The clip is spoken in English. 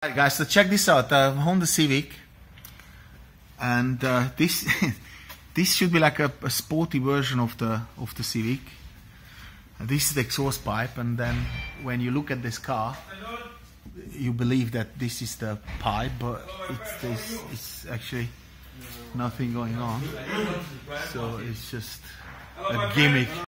Alright guys, so check this out, Honda Civic, and this this should be like a sporty version of the Civic. This is the exhaust pipe, and then when you look at this car, you believe that this is the pipe, but it's actually nothing going on. So it's just a gimmick.